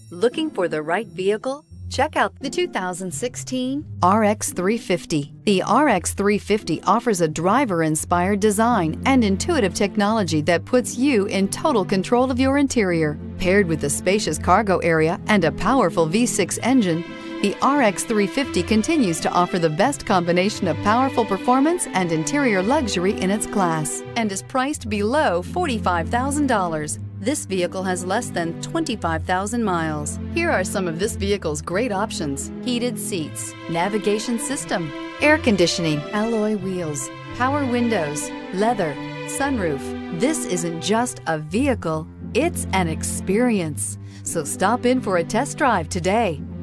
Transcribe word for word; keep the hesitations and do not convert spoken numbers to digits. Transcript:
Looking for the right vehicle? Check out the two thousand sixteen R X three fifty. The R X three fifty offers a driver-inspired design and intuitive technology that puts you in total control of your interior. Paired with a spacious cargo area and a powerful V six engine, the R X three fifty continues to offer the best combination of powerful performance and interior luxury in its class and is priced below forty-five thousand dollars. This vehicle has less than twenty-five thousand miles. Here are some of this vehicle's great options: heated seats, navigation system, air conditioning, alloy wheels, power windows, leather, sunroof. This isn't just a vehicle, it's an experience. So stop in for a test drive today.